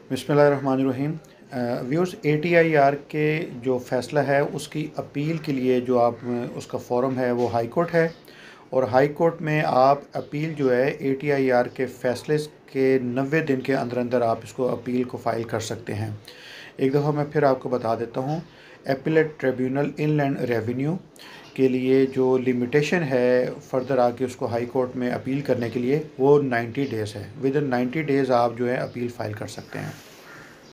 बिस्मिल्लाहिर्रहमानिर्रहीम। Viewers, ATIR के जो फ़ैसला है उसकी अपील के लिए जो आप उसका फ़ोरम है वो हाई कोर्ट है, और हाई कोर्ट में आप अपील जो है ATIR के फ़ैसले के 90 दिन के अंदर अंदर आप इसको अपील को फ़ाइल कर सकते हैं। एक दफ़ा मैं फिर आपको बता देता हूँ। एपिलेट ट्रिब्यूनल इनलैंड रेवेन्यू के लिए जो लिमिटेशन है फर्दर आके उसको हाई कोर्ट में अपील करने के लिए, वो 90 डेज़ है। विद इन 90 डेज़ आप जो है अपील फ़ाइल कर सकते हैं।